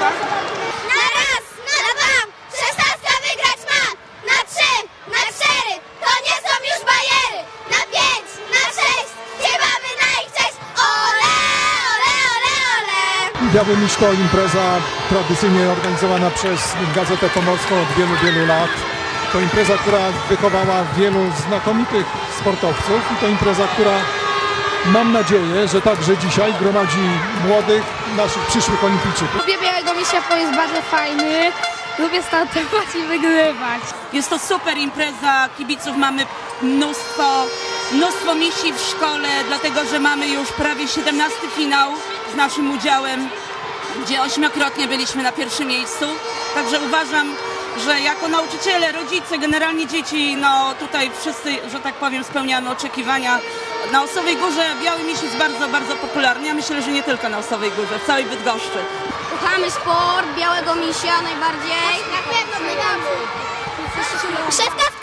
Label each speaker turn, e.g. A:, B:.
A: Na raz, na dwa, 16 wygrać ma! Na 3, na 4, to nie są już bajery! Na 5, na 6, śpiewamy na ich cześć! Ole, ole, ole, ole!
B: Biały Miś to impreza tradycyjnie organizowana przez Gazetę Pomorską od wielu, wielu lat. To impreza, która wychowała wielu znakomitych sportowców i to impreza, która mam nadzieję, że także dzisiaj gromadzi młodych, naszych przyszłych olimpijczyków.
C: Lubię Białego Misia, bo jest bardzo fajny. Lubię startować i wygrywać.
D: Jest to super impreza, kibiców mamy mnóstwo misi w szkole, dlatego że mamy już prawie 17 finał z naszym udziałem, gdzie 8-krotnie byliśmy na pierwszym miejscu. Także uważam, że jako nauczyciele, rodzice, generalnie dzieci, no tutaj wszyscy, że tak powiem, spełniamy oczekiwania. Na Osowej Górze Biały Miś jest bardzo, bardzo popularny. Ja myślę, że nie tylko na Osowej Górze, w całej Bydgoszczy.
A: Kochamy sport, Białego Misia najbardziej. Na pewno najbardziej.